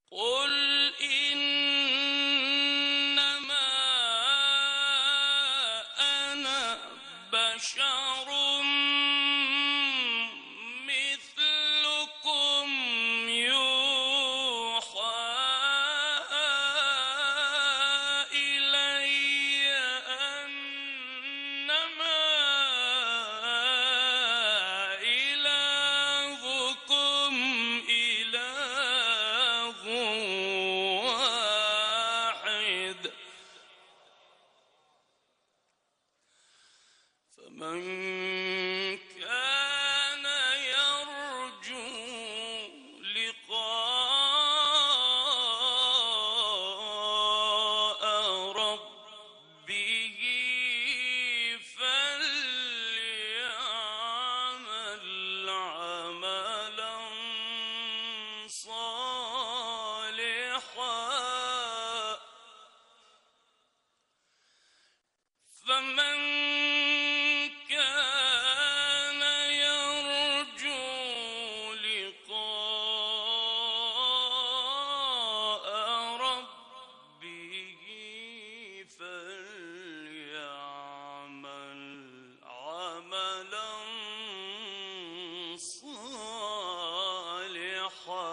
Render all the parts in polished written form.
قل إنما أنا بشر مثلكم يوحى إلي أنما إلهكم إله واحد فمن كان يرجو لقاء ربه فليعمل عملا صالحا فمن كان يرجو لقاء ربه فليعمل عملا صالحا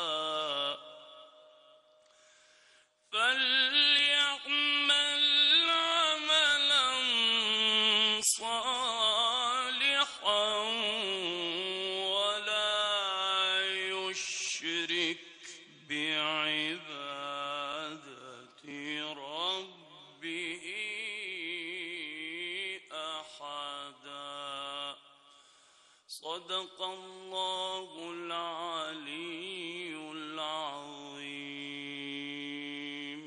ولا يشرك بعبادة ربه أحدا. صدق الله العلي العظيم.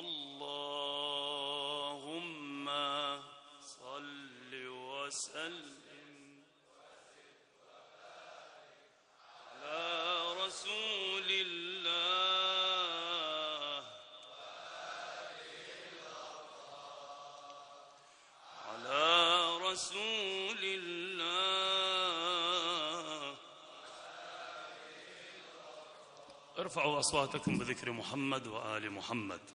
اللهم صل وسلم على رسول الله على رسول الله. ارفعوا أصواتكم بذكر محمد وآل محمد.